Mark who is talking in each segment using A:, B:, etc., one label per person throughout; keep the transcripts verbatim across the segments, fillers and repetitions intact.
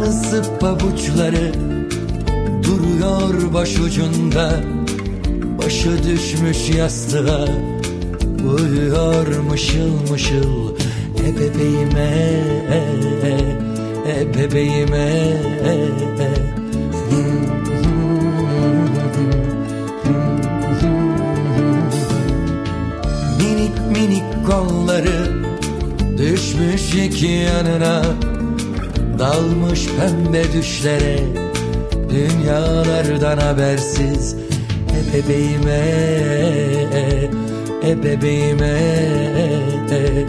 A: Kırmızı pabuçları duruyor başucunda, başı düşmüş yastığa, uyuyor mışıl mışıl. E bebeğime, e, e, e bebeğime, e, e. Minik minik kolları düşmüş iki yanına, dalmış pembe düşlere, dünyalardan habersiz. E bebeğime, e, e bebeğime, e, e.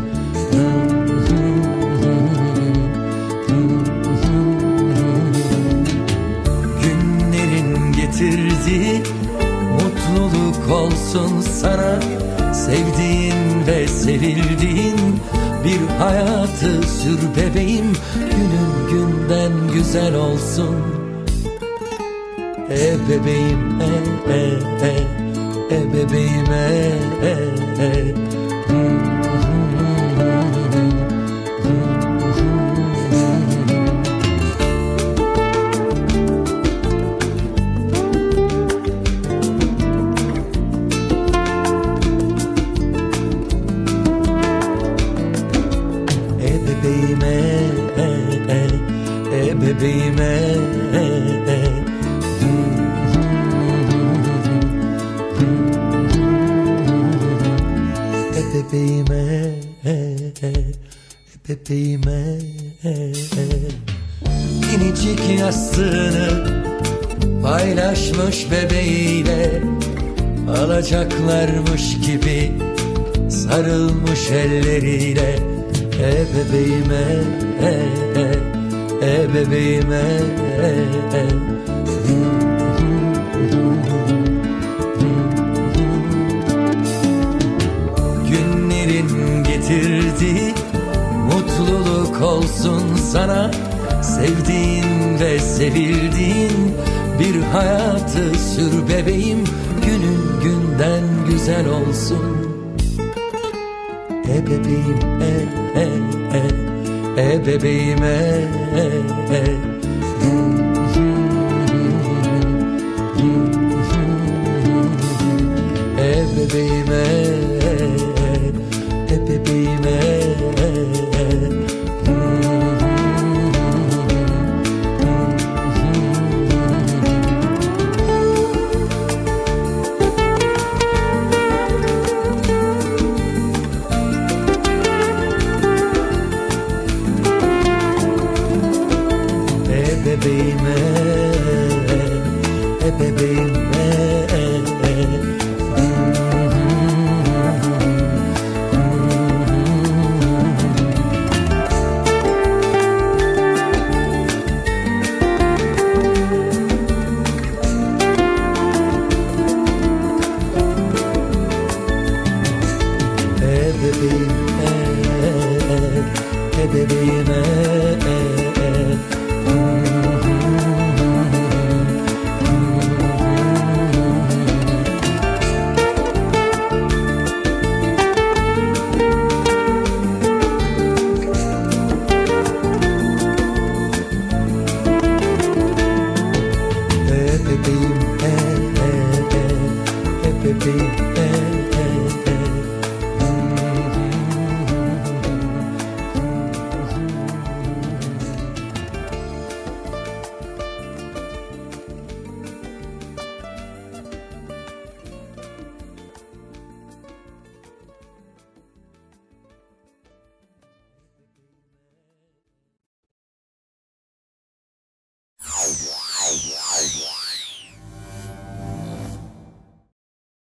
A: Günlerin getirdiği mutluluk olsun sana, sevdiğin ve sevildiğin bir hayatı sür bebeğim, günün günden güzel olsun. E bebeğim, e e e, e bebeğim, e e e. Bebeğime, e, e, e bebeğime, e, e. E bebeğime, e, e, e bebeğime, e, e. Minicik yastığını paylaşmış bebeğiyle, alacaklarmış gibi sarılmış elleriyle. E bebeğime, e e, e bebeğime, e e. Günlerin getirdiği mutluluk olsun sana, sevdiğin ve sevildiğin bir hayatı sür bebeğim, günün günden güzel olsun. E bebeğim, e e e, e bebeğim, e e e. E bebeğim, e e, e bebeğim, e e. E bebeğime, e bebeğime.